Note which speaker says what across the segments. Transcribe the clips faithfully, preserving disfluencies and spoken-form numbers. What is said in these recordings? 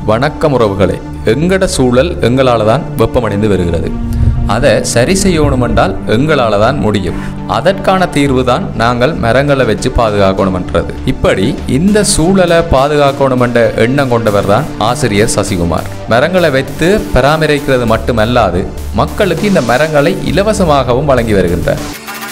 Speaker 1: வணக்கம் உறவுகளே, எங்கட சூழல் எங்களால் தான் வெப்பமடைந்து வருகிறது. அதை சரி செய்யணும் என்றால் எங்களால் தான் முடியும். அதற்கான தீர்வு தான் நாங்கள் மரங்களை வச்சு பாதுகாக்கணும்ன்றது. இப்படி இந்த சூழலை பாதுகாக்கணும் என்ற எண்ணம் கொண்டவர் தான் ஆசிரியர் சசிகுமார். மரங்களை வைத்து பராமரிக்கிறது மட்டுமல்லாது மக்களுக்கு இந்த மரங்களை இலவசமாகவும் வழங்கி வருகின்றார்.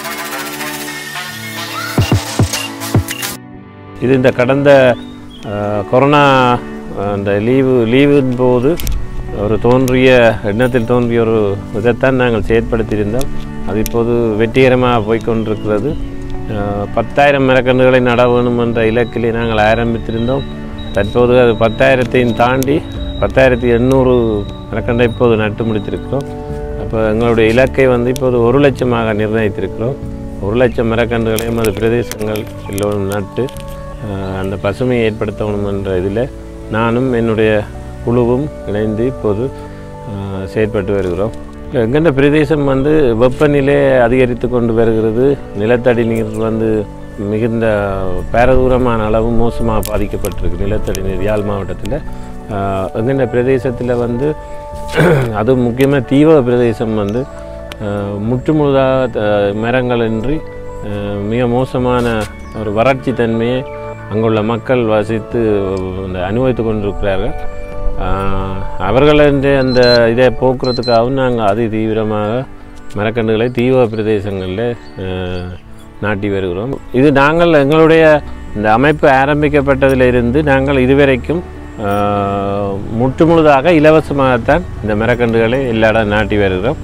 Speaker 2: இது இந்த கடந்த கொரோனா அந்த லீவு லீவின் போது ஒரு தோன்றிய எண்ணத்தில் தோன்றிய ஒரு இதைத்தான் நாங்கள் செயற்படுத்தியிருந்தோம். அது இப்போது வெற்றிகரமாக போய்கொண்டிருக்கிறது. பத்தாயிரம் மரக்கன்றுகளை நட வேணும் என்ற இலக்கிலே நாங்கள் ஆரம்பித்திருந்தோம். தற்போது அது பத்தாயிரத்தையும் தாண்டி பத்தாயிரத்தி எண்ணூறு மரக்கன்றை இப்போது நட்டு முடித்திருக்கிறோம். அப்போ எங்களுடைய இலக்கை வந்து இப்போது ஒரு லட்சமாக நிர்ணயித்திருக்கிறோம். ஒரு லட்சம் மரக்கன்றுகளையும் அது பிரதேசங்கள் எல்லோரும் நட்டு அந்த பசுமையை ஏற்படுத்தணும் என்ற இதில் நானும் என்னுடைய குழுவும் இணைந்து இப்போது செயற்பட்டு வருகிறோம். எங்கெண்ட பிரதேசம் வந்து வெப்பநிலை அதிகரித்து கொண்டு வருகிறது. நிலத்தடி நீர் வந்து மிகுந்த பாரதூரமான அளவு மோசமாக பாதிக்கப்பட்டிருக்கு. நிலத்தடி நீர் யாழ் மாவட்டத்தில் எங்கெண்ட பிரதேசத்தில் வந்து அது முக்கியமாக தீவ பிரதேசம் வந்து முற்றுமுழுதாக மரங்களின்றி மிக மோசமான ஒரு வறட்சி தன்மையை அங்குள்ள மக்கள் வசித்து அனுபவித்து கொண்டிருக்கிறார்கள். அவர்களின் அந்த இதை போக்குறதுக்காகவும் நாங்கள் அதி தீவிரமாக மரக்கன்றுகளை தீவ பிரதேசங்களில் நாட்டி வருகிறோம். இது நாங்கள் எங்களுடைய இந்த அமைப்பு ஆரம்பிக்கப்பட்டதிலிருந்து நாங்கள் இதுவரைக்கும் முற்றுமுழுதாக இலவசமாகத்தான் இந்த மரக்கன்றுகளை எல்லா இடம் நாட்டி வருகிறோம்.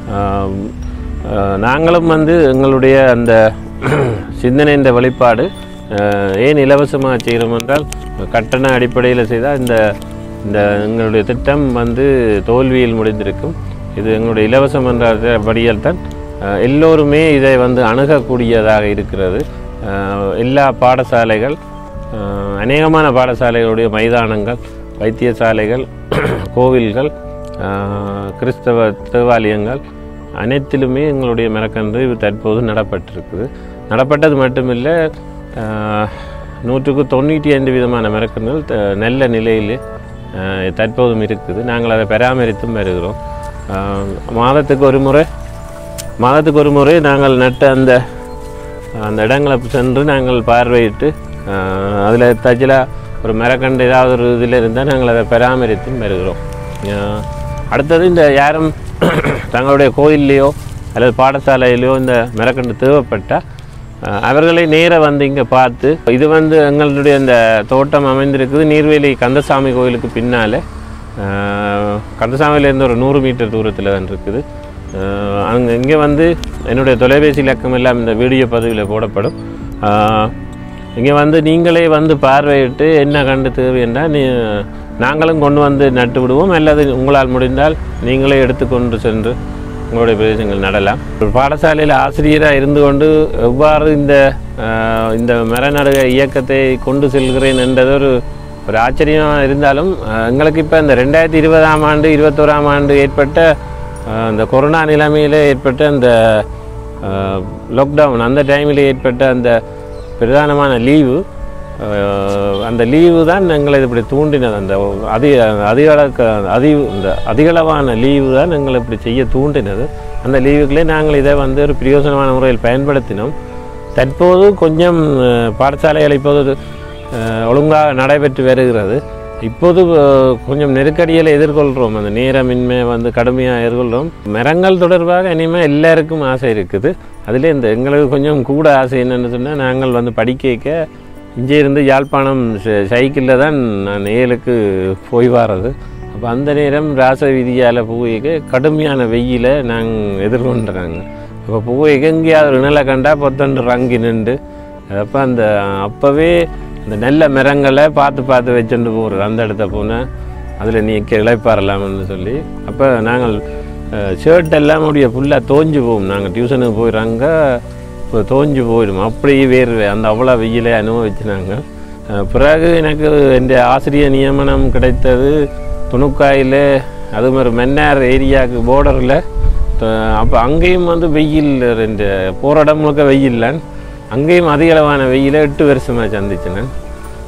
Speaker 2: நாங்களும் வந்து எங்களுடைய அந்த சிந்தனை இந்த வெளிப்பாடு ஏன் இலவசமாக செய்கிறோம் என்றால் கட்டண அடிப்படையில் செய்தால் இந்த இந்த எங்களுடைய திட்டம் வந்து தோல்வியில் முடிந்திருக்கும். இது எங்களுடைய இலவசம் என்ற படியால் தான் எல்லோருமே இதை வந்து அணுகக்கூடியதாக இருக்கிறது. எல்லா பாடசாலைகள், அநேகமான பாடசாலைகளுடைய மைதானங்கள், வைத்தியசாலைகள், கோவில்கள், கிறிஸ்தவ தேவாலயங்கள் அனைத்திலுமே எங்களுடைய மரக்கன்று தற்போது நடப்பட்டிருக்குது. நடப்பட்டது மட்டுமில்லை, நூற்றுக்கு தொண்ணூற்றி ஐந்து விதமான மரக்கன்றுகள் நல்ல நிலையில் தற்போதும் இருக்குது. நாங்கள் அதை பராமரித்தும் வருகிறோம். மாதத்துக்கு ஒரு முறை மாதத்துக்கு ஒரு முறை நாங்கள் நட்ட அந்த அந்த இடங்களை சென்று நாங்கள் பார்வையிட்டு அதில் தச்சிலாக ஒரு மரக்கன்று ஏதாவது ஒரு இதில் இருந்தால் நாங்கள் அதை பராமரித்தும் வருகிறோம். அடுத்தது இந்த யாரும் தங்களுடைய கோயில்லையோ அல்லது பாடசாலையிலையோ இந்த மரக்கன்று தேவைப்பட்டால் அவர்களை நேராக வந்து இங்கே பார்த்து, இது வந்து எங்களுடைய இந்த தோட்டம் அமைந்திருக்குது நீர்வேலி கந்தசாமி கோயிலுக்கு பின்னால், கந்தசாமியிலேருந்து ஒரு நூறு மீட்டர் தூரத்தில் தான் இருக்குது. அங்கே இங்கே வந்து என்னுடைய தொலைபேசி இலக்கம் எல்லாம் இந்த வீடியோ பதிவில் போடப்படும். இங்கே வந்து நீங்களே வந்து பார்வையிட்டு என்ன கண்டு தேவைன்னா நீ நாங்களும் கொண்டு வந்து நட்டு விடுவோம், அல்லது உங்களால் முடிந்தால் நீங்களே எடுத்துக்கொண்டு சென்று உங்களுடைய பிரதேசங்கள் நடலாம். ஒரு பாடசாலையில் ஆசிரியராக இருந்து கொண்டு எவ்வாறு இந்த இந்த மரநடுக இயக்கத்தை கொண்டு செல்கிறேன் என்றது ஒரு ஒரு ஆச்சரியமாக இருந்தாலும், எங்களுக்கு இப்போ இந்த ரெண்டாயிரத்தி இருபதாம் ஆண்டு இருபத்தோராம் ஆண்டு ஏற்பட்ட இந்த கொரோனா நிலைமையில் ஏற்பட்ட அந்த லாக்டவுன், அந்த டைமில் ஏற்பட்ட அந்த பிரதானமான லீவு, அந்த லீவு தான் எங்களை இப்படி தூண்டினது. அந்த அதிக அதிகள அதி இந்த அதிகளவான லீவு தான் எங்களை இப்படி செய்ய தூண்டினது. அந்த லீவுகளே நாங்கள் இதை வந்து ஒரு பிரயோசனமான முறையில் பயன்படுத்தினோம். தற்போது கொஞ்சம் பாடசாலைகள் இப்போது ஒழுங்காக நடைபெற்று வருகிறது. இப்போது கொஞ்சம் நெருக்கடியில் எதிர்கொள்கிறோம். அந்த நேரமின்மை வந்து கடுமையாக எதிர்கொள்கிறோம். மரங்கள் தொடர்பாக இனிமேல் எல்லாருக்கும் ஆசை இருக்குது. அதில் இந்த எங்களுக்கு கொஞ்சம் கூட ஆசை என்னென்னு சொன்னால், நாங்கள் வந்து படிக்க இங்கே இருந்து யாழ்ப்பாணம் சைக்கிளில் தான் நான் ஏழுக்கு போய் வர்றது. அப்போ அந்த நேரம் ராச வீதியால் போய்க்க கடுமையான வெயிலை நாங்கள் எதிர்கொண்டுறாங்க. அப்போ போய்க்க எங்கேயாவது ஒரு நிலை கண்டா பொத்தண்டு ரங்கி நின்று அப்போ அந்த அப்போவே அந்த நல்ல மரங்களை பார்த்து பார்த்து வச்சுட்டு போகிறது. அந்த இடத்த போனால் அதில் நீ இழைப்பாரலாம்னு சொல்லி அப்போ நாங்கள் ஷர்ட் எல்லாம் உடைய ஃபுல்லாக தோஞ்சு போவோம். நாங்கள் டியூஷனுக்கு போயிடுறாங்க, இப்போ தோஞ்சு போயிடும். அப்படியே வேறு அந்த அவ்வளோ வெயிலே அனுபவிச்சுனாங்க. பிறகு எனக்கு இந்த ஆசிரியர் நியமனம் கிடைத்தது துணுக்காயில், அது மாதிரி மன்னார் ஏரியாவுக்கு போர்டரில். அப்போ அங்கேயும் வந்து வெயில், ரெண்டு போகிற இடம் முழுக்க வெயில்ல, அங்கேயும் அதிக அளவான வெயிலை எட்டு வருஷமாக சந்திச்சினேன்.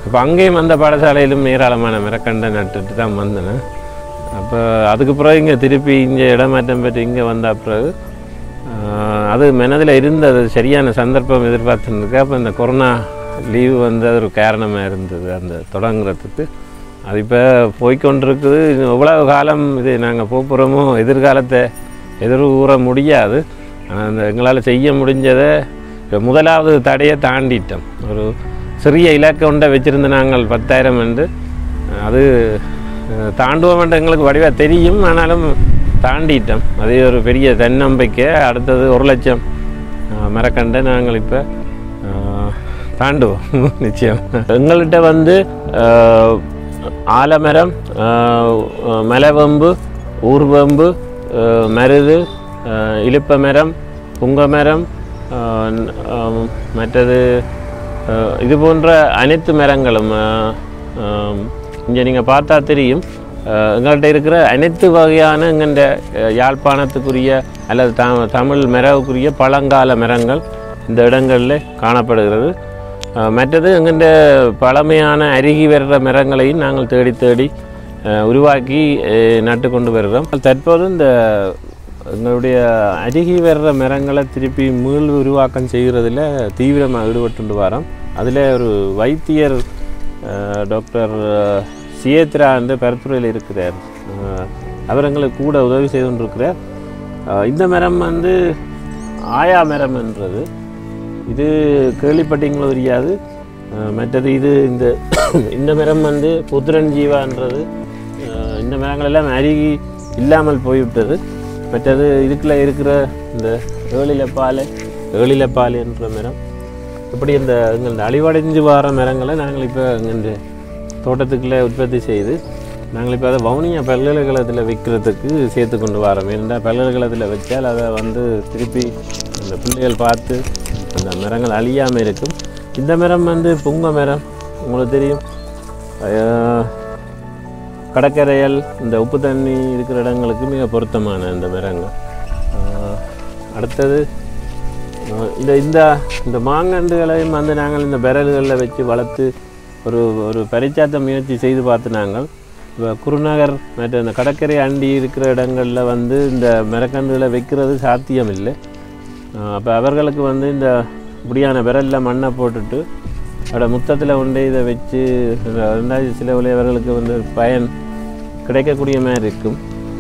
Speaker 2: இப்போ அங்கேயும் அந்த பாடசாலையிலும் ஏராளமான மரக்கண்டை நட்டுட்டு தான் வந்தேன். அப்போ அதுக்கு பிறகு இங்கே திருப்பி இங்கே இடமாற்றம் பெற்று இங்கே வந்த பிறகு அது மனதில் இருந்தது சரியான சந்தர்ப்பம் எதிர்பார்த்துருக்கு. அப்போ இந்த கொரோனா லீவு வந்து அது ஒரு காரணமாக இருந்தது அந்த தொடங்குறதுக்கு. அது இப்போ போய்கொண்டிருக்குது. எவ்வளவு காலம் இது நாங்கள் போகிறோமோ எதிர்காலத்தை எதிர்கூற முடியாது. ஆனால் அந்த எங்களால் செய்ய முடிஞ்சதை முதலாவது தடையை தாண்டிட்டோம். ஒரு சிறிய இலக்கை ஒன்றை வச்சுருந்து நாங்கள் பத்தாயிரம் என்று அது தாண்டுவோம் என்று எங்களுக்கு வடிவாக தெரியும். ஆனாலும் தாண்டிட்டோம். அதே ஒரு பெரிய தன்னம்பிக்கை. அடுத்தது ஒரு லட்சம் மரக்கண்டை நாங்கள் இப்போ தாண்டுவோம் நிச்சயம். எங்கள்கிட்ட வந்து ஆலமரம், மலைவம்பு, ஊர்வம்பு, மருது, இலுப்ப மரம், புங்க மரம், மற்றது இது போன்ற அனைத்து மரங்களும் இங்கே நீங்கள் பார்த்தா தெரியும். எங்கள்கிட்ட இருக்கிற அனைத்து வகையான எங்கள்ட யாழ்ப்பாணத்துக்குரிய அல்லது த தமிழ் மரவுக்குரிய பழங்கால மரங்கள் இந்த இடங்களில் காணப்படுகிறது. மற்றது எங்கள்ட பழமையான அருகி வர்ற மரங்களையும் நாங்கள் தேடி தேடி உருவாக்கி நட்டு கொண்டு வருகிறோம். தற்போது இந்த எங்களுடைய அருகி வர்ற மரங்களை திருப்பி மீள் உருவாக்கம் செய்கிறதுல தீவிரமாக ஈடுபட்டு வரோம். அதில் ஒரு வைத்தியர் டாக்டர் சியேத்ரா என்று பரப்புரையில் இருக்கிறார். அவர் எங்களுக்கு கூட உதவி செய்து கொண்டிருக்கிறார். இந்த மரம் வந்து ஆயா மரம் என்றது இது கேள்விப்பட்டீங்களோ தெரியாது. மற்றது இது இந்த இந்த மரம் வந்து புத்திரன்ஜீவான்றது. இந்த மரங்கள் எல்லாம் அருகி இல்லாமல் போய்விட்டது. மற்றது இதுக்குள்ளே இருக்கிற இந்த ஏழிலப்பாலை ஏழிலப்பாலை என்ற மரம் இப்படி இந்த எங்கள் அழிவடைஞ்சு வர மரங்களை நாங்கள் இப்போ எங்கள் தோட்டத்துக்குள்ளே உற்பத்தி செய்து நாங்கள் இப்போ அதை வவுனியா பல்கலைக்கழகத்தில் விற்கிறதுக்கு சேர்த்து கொண்டு வரோம். ஏனென்றால் பல்கலைக்கழகத்தில் வச்சால் அதை வந்து திருப்பி அந்த பிள்ளைகள் பார்த்து அந்த மரங்கள் அழியாமல் இருக்கும். இந்த மரம் வந்து புங்க மரம் உங்களுக்கு தெரியும். கடற்கரையல் இந்த உப்பு தண்ணி இருக்கிற இடங்களுக்கு மிக பொருத்தமான இந்த மரங்கள். அடுத்தது இந்த இந்த இந்த மாங்கண்டுகளையும் வந்து நாங்கள் இந்த பெரல்களில் வச்சு வளர்த்து ஒரு ஒரு பரிச்சாத்த முயற்சி செய்து பார்த்து நாங்கள் இப்போ குருநகர் மற்ற இந்த கடற்கரை அண்டி இருக்கிற இடங்களில் வந்து இந்த மரக்கன்றுகளை வைக்கிறது சாத்தியம் இல்லை. அப்போ அவர்களுக்கு வந்து இந்த இப்படியான விரலில் மண்ணை போட்டுட்டு அதோட முத்தத்தில் கொண்டு இதை வச்சு ரெண்டாயிரத்தி சில அவர்களுக்கு வந்து பயன் கிடைக்கக்கூடிய மாதிரி இருக்கும்.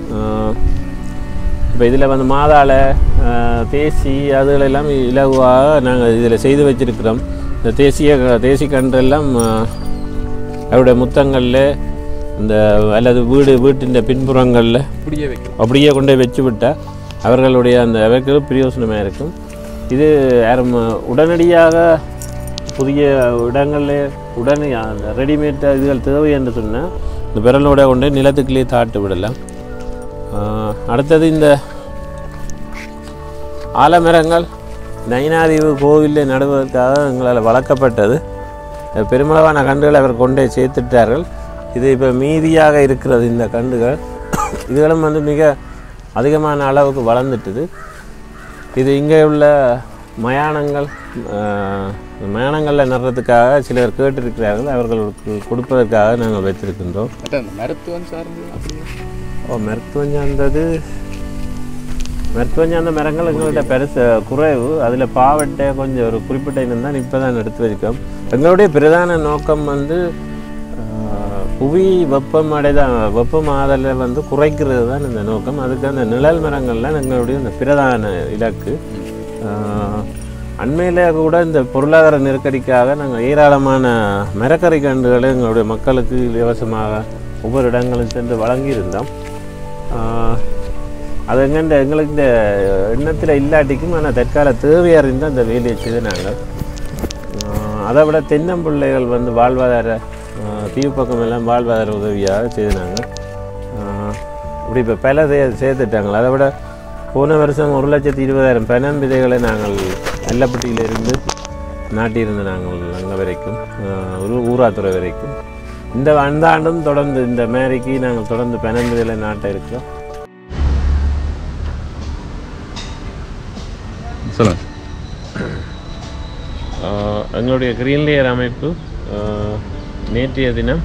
Speaker 2: இப்போ இதில் வந்து மாதாளை, தேசி அதுகளெல்லாம் இலகுவாக நாங்கள் இதில் செய்து வச்சுருக்கிறோம். இந்த தேசிய தேசி கன்றெல்லாம் அவருடைய முத்தங்களில் இந்த அல்லது வீடு வீட்டின் பின்புறங்களில் அப்படியே வைக்கும் அப்படியே கொண்டே வச்சு விட்டால் அவர்களுடைய அந்த அவருக்கு பிரயோசனமாக இருக்கும். இது யாரும் உடனடியாக புதிய இடங்களில் உடனே அந்த ரெடிமேட் இதுகள் தேவை என்று சொன்னால் இந்த விரலோட கொண்டு நிலத்துக்குள்ளேயே தாட்டு விடலாம். அடுத்தது இந்த ஆலமரங்கள் நயினாதீவு கோவிலில் நடுவதற்காக எங்களால் வளர்க்கப்பட்டது. பெருமளவான கன்றுகள் அவர் கொண்டே சேர்த்துட்டார்கள். இது இப்போ மீதியாக இருக்கிறது இந்த கன்றுகள். இதுகளும் வந்து மிக அதிகமான அளவுக்கு வளர்ந்துட்டுது. இது இங்கே உள்ள மயானங்கள் மயானங்களில் நடுறதுக்காக சிலர் கேட்டிருக்கிறார்கள். அவர்களுக்கு கொடுப்பதற்காக நாங்கள் வைத்திருக்கின்றோம்.
Speaker 1: மருத்துவம் சார்ந்து
Speaker 2: ஓ மருத்துவம் சார்ந்தது மருத்துவம் சார்ந்த மரங்கள் எங்கள்கிட்ட பெருசு குறைவு. அதில் பாவட்டை கொஞ்சம் ஒரு குறிப்பிட்ட இனம் தான் இப்போ தான் எடுத்து வச்சுக்கோம். எங்களுடைய பிரதான நோக்கம் வந்து புவி வெப்பம் அடைதான் வெப்பமாதலை வந்து குறைக்கிறது தான் இந்த நோக்கம். அதுக்கு அந்த நிழல் மரங்கள்லாம் எங்களுடைய இந்த பிரதான இலக்கு. அண்மையில் கூட இந்த பொருளாதார நெருக்கடிக்காக நாங்கள் ஏராளமான மரக்கறி கன்றுகளை எங்களுடைய மக்களுக்கு இலவசமாக ஒவ்வொரு இடங்களும் சென்று வழங்கியிருந்தோம். அது எங்கள்ட எங்களுக்கு இந்த எண்ணத்தில் இல்லாட்டிக்கும் ஆனால் தற்கால தேவையாக இருந்தால் அந்த வேலையை செய்து நாங்கள் அதை விட தென்னம்பிள்ளைகள் வந்து வாழ்வாதார தீவு பக்கம் எல்லாம் வாழ்வாதார உதவியாக செய்தினாங்க. இப்படி இப்போ பல சே சேர்த்துட்டாங்க. அதை விட போன வருஷம் ஒரு லட்சத்தி இருபதாயிரம் பனம் விதைகளை நாங்கள் நல்லப்பட்டியிலிருந்து நாட்டியிருந்த நாங்கள் அங்கே வரைக்கும் ஒரு ஊராத்துறை வரைக்கும். இந்த அந்த ஆண்டும் தொடர்ந்து இந்த மேரிக்கு நாங்கள் தொடர்ந்து பனம் விதைகளை நாட்ட இருக்கிறோம். எங்களுடைய கிரீன் லேயர் அமைப்பு நேற்றைய தினம்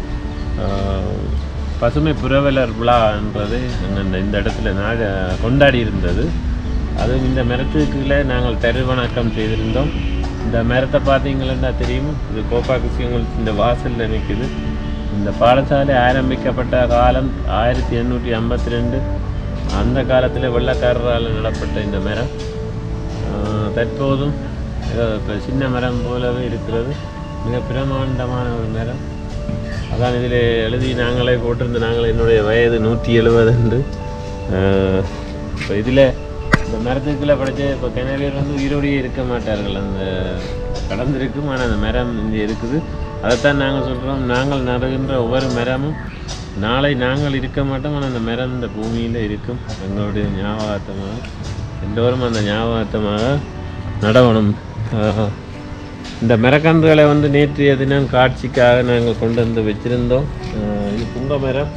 Speaker 2: பசுமை புரவலர் விழா என்றது இந்த இடத்துல நாக கொண்டாடி இருந்தது. அதுவும் இந்த மரத்துக்குள்ளே நாங்கள் தருவணக்கம் செய்திருந்தோம். இந்த மரத்தை பார்த்தீங்கன்னா தெரியும், இது கோப்பாக்குசியங்கள் இந்த வாசலில் நிற்குது. இந்த பாடசாலை ஆரம்பிக்கப்பட்ட காலம் ஆயிரத்தி எண்ணூற்றி ஐம்பத்தி ரெண்டு. அந்த காலத்தில் வெள்ளக்காரரால் நடப்பட்ட இந்த மரம் தற்போதும் இப்போ சின்ன மரம் போலவே இருக்கிறது. மிக பிரமாண்டமான ஒரு மரம். அதான் இதில் எழுதி நாங்களே போட்டிருந்த நாங்கள் என்னுடைய வயது நூற்றி எழுபது என்று. இப்போ இதில் இந்த மரத்துக்குள்ளே படித்த இப்போ கிணறியர் வந்து உயிரோடையே இருக்க மாட்டார்கள், அந்த கடந்திருக்கும். ஆனால் அந்த மரம் இங்கே இருக்குது. அதைத்தான் நாங்கள் சொல்கிறோம், நாங்கள் நடுகின்ற ஒவ்வொரு மரமும் நாளை நாங்கள் இருக்க மாட்டோம், ஆனால் அந்த மரம் இந்த பூமியில் இருக்கும். எங்களுடைய ஞாபகார்த்தமாக எல்லோரும் அந்த ஞாபகார்த்தமாக நடவணும். இந்த மரக்கன்றுகளை வந்து நேற்றைய தினம் காட்சிக்காக நாங்கள் கொண்டு வந்து வச்சுருந்தோம். இது புங்க மரம்.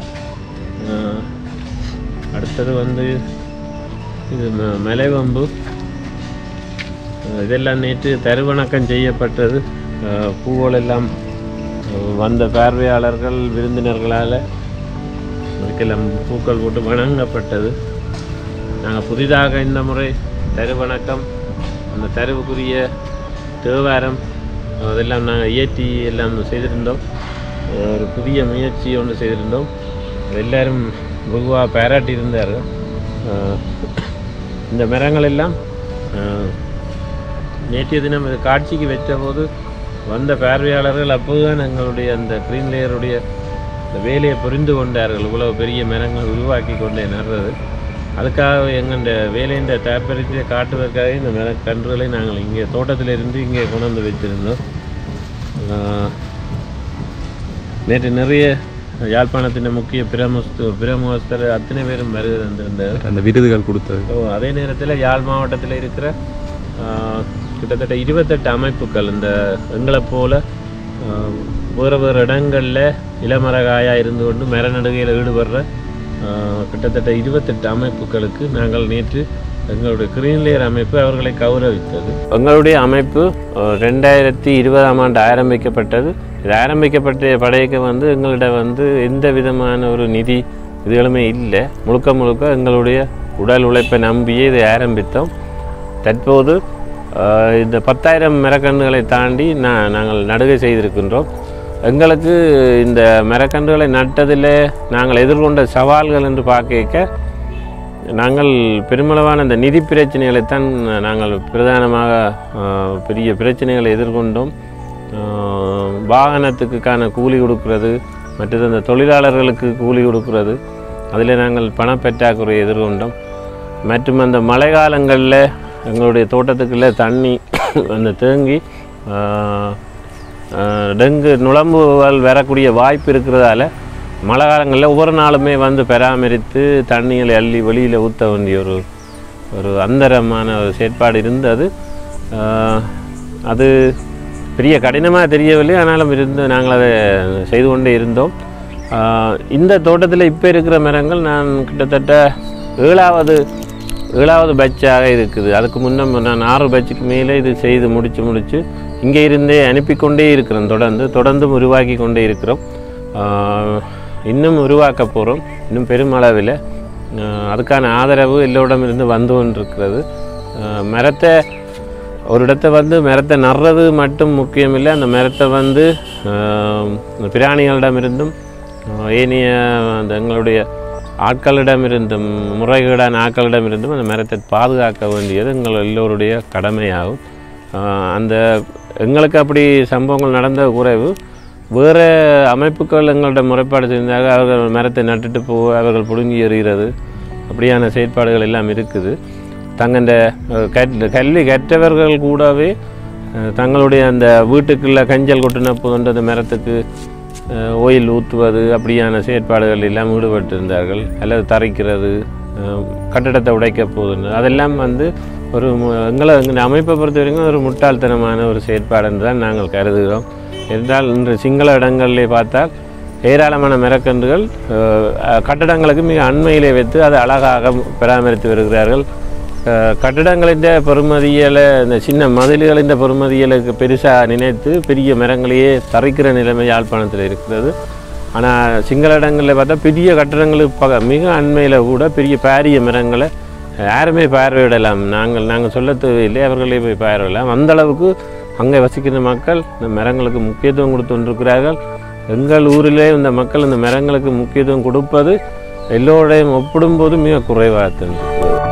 Speaker 2: அடுத்தது வந்து இது ம மலைவம்பு. இதெல்லாம் நேற்று தருவணக்கம் செய்யப்பட்டது. பூவோல் எல்லாம் வந்த பார்வையாளர்கள் விருந்தினர்களால் அதுக்கெல்லாம் பூக்கள் போட்டு வணங்கப்பட்டது. நாங்கள் புதிதாக இந்த முறை தருவணக்கம், அந்த தருவுக்குரிய தேவாரம் அதெல்லாம் நாங்கள் இயற்றி எல்லாம் செய்திருந்தோம். ஒரு புதிய முயற்சி ஒன்று செய்திருந்தோம். எல்லோரும் வெகுவாக பாராட்டியிருந்தார்கள். இந்த மரங்கள் எல்லாம் நேற்றைய தினம் இது காட்சிக்கு வைத்தபோது வந்த பார்வையாளர்கள் அப்போதுதான் எங்களுடைய அந்த க்ரீன் லேயருடைய இந்த வேலையை புரிந்து கொண்டார்கள். இவ்வளவு பெரிய மரங்கள் உருவாக்கி கொண்டே நடுறது. அதுக்காக எங்கள் வேலையின் தாற்பயத்தை காட்டுவதற்காக இந்த மரக்கன்றுகளை நாங்கள் இங்கே தோட்டத்திலிருந்து இங்கே கொண்டு வந்து வைத்திருந்தோம். நேற்று நிறைய யாழ்ப்பாணத்தின் முக்கிய பிரமுஸ்து பிரமுகஸ்தர் அத்தனை பேரும் வருகை தந்திருந்தார்,
Speaker 1: அந்த விருதுகள் கொடுத்தது.
Speaker 2: ஸோ அதே நேரத்தில் யாழ் மாவட்டத்தில் இருக்கிற கிட்டத்தட்ட இருபத்தெட்டு அமைப்புகள் இந்த எங்களை போல வேறு வேறு இடங்களில் இளமரகாயாக இருந்து கொண்டு மர நடுகையில் ஈடுபடுற கிட்டத்தட்ட இருபத்தெட்டு அமைப்புகளுக்கு நாங்கள் நேற்று எங்களுடைய க்ரீன் லேயர் அமைப்பு அவர்களை கௌரவித்தது. எங்களுடைய அமைப்பு ரெண்டாயிரத்தி இருபதாம் ஆண்டு ஆரம்பிக்கப்பட்டது. இது ஆரம்பிக்கப்பட்ட படையக்க வந்து எங்களிடம் வந்து எந்த விதமான ஒரு நிதி இதுகளுமே இல்லை. முழுக்க முழுக்க எங்களுடைய உடல் உழைப்பை நம்பியே இதை ஆரம்பித்தோம். தற்போது இந்த பத்தாயிரம் மரக்கன்றுகளை தாண்டி நான் நாங்கள் நடுகை செய்திருக்கின்றோம். எங்களுக்கு இந்த மரக்கன்றுகளை நட்டதில் நாங்கள் எதிர்கொண்ட சவால்கள் என்று பார்க்க நாங்கள் பெருமளவான இந்த நிதி பிரச்சனைகளைத்தான் நாங்கள் பிரதானமாக பெரிய பிரச்சனைகளை எதிர்கொண்டோம். வாகனத்துக்கான கூலி கொடுக்கிறது, மற்றது அந்த தொழிலாளர்களுக்கு கூலி கொடுக்கிறது, அதில் நாங்கள் பணப்பற்றாக்குறையை எதிர்கொண்டோம். மற்றும் அந்த மழை காலங்களில் எங்களுடைய தோட்டத்துக்குள்ளே தண்ணி அந்த தேங்கி டெங்கு நுழம்புகள் வரக்கூடிய வாய்ப்பு இருக்கிறதால மழை காலங்களில் ஒவ்வொரு நாளுமே வந்து பராமரித்து தண்ணிகளை அள்ளி வெளியில் ஊற்ற வேண்டிய ஒரு ஒரு அந்தரமான ஒரு செயற்பாடு இருந்தது. அது பெரிய கடினமாக தெரியவில்லை, ஆனாலும் இருந்து நாங்கள் அதை செய்து கொண்டே இருந்தோம். இந்த தோட்டத்தில் இப்போ இருக்கிற மரங்கள் நான் கிட்டத்தட்ட ஏழாவது ஏழாவது பேட்சாக இருக்குது. அதுக்கு முன்னே நான் ஆறு பேட்சுக்கு மேலே இது செய்து முடித்து முடித்து இங்கே இருந்தே அனுப்பி கொண்டே இருக்கிறோம். தொடர்ந்து தொடர்ந்தும் உருவாக்கி கொண்டே இருக்கிறோம். இன்னும் உருவாக்க போகிறோம், இன்னும் பெருமளவில். அதுக்கான ஆதரவு எல்லோரிடம் இருந்து வந்து கொண்டிருக்கிறது. மரத்தை ஒரு இடத்த வந்து மரத்தை நடுறது மட்டும் முக்கியமில்லை, அந்த மரத்தை வந்து பிராணிகளிடமிருந்தும் ஏனைய அந்த எங்களுடைய ஆட்களிடமிருந்தும் முறைகேடான ஆட்களிடமிருந்தும் அந்த மரத்தை பாதுகாக்க வேண்டியது எங்கள் எல்லோருடைய கடமையாகும். அந்த எங்களுக்கு அப்படி சம்பவங்கள் நடந்த குறைவு வேறு அமைப்புகள் எங்கள்கிட்ட முறைப்பாடு செய்தாங்க. அவர்கள் மரத்தை நட்டுட்டு போக அவர்கள் பிடுங்கி எறிகிறது, அப்படியான செயற்பாடுகள் எல்லாம் இருக்குது. தங்கண்ட கல்வி கற்றவர்கள் கூடவே தங்களுடைய அந்த வீட்டுக்குள்ளே கஞ்சல் கொட்டின போன்ற அந்த மரத்துக்கு ஓயில் ஊற்றுவது அப்படியான செயற்பாடுகள் எல்லாம் ஈடுபட்டிருந்தார்கள். அல்லது தரைக்கிறது, கட்டடத்தை உடைக்க போகுது, அதெல்லாம் வந்து ஒரு எங்களை எங்கள் அமைப்பை பொறுத்த வரைக்கும் ஒரு முட்டாள்தனமான ஒரு செயற்பாடு என்று தான் நாங்கள் கருதுகிறோம். என்றால் இன்று சிங்கள இடங்களிலே பார்த்தால் ஏராளமான மரக்கன்றுகள் கட்டடங்களுக்கு மிக அண்மையிலே வைத்து அதை அழகாக பராமரித்து வருகிறார்கள். கட்டிடங்களின் பெருமதியில் இந்த சின்ன மதில்களின் பெருமதிகளுக்கு பெருசாக நினைத்து பெரிய மரங்களையே தரைக்கிற நிலைமை யாழ்ப்பாணத்தில் இருக்கிறது. ஆனால் சிங்கள இடங்களில் பார்த்தா பெரிய கட்டிடங்களுக்கு பக மிக அண்மையில் கூட பெரிய பாரிய மரங்களை யாருமே பார்வையிடலாம். நாங்கள் நாங்கள் சொல்ல தேவையில்லை, அவர்களே போய் பார்வையிடலாம். அந்தளவுக்கு அங்கே வசிக்கிற மக்கள் இந்த மரங்களுக்கு முக்கியத்துவம் கொடுத்து கொண்டிருக்கிறார்கள். எங்கள் ஊரிலே இந்த மக்கள் இந்த மரங்களுக்கு முக்கியத்துவம் கொடுப்பது எல்லோரையும் ஒப்பிடும்போது மிக குறைவாக இருந்தது.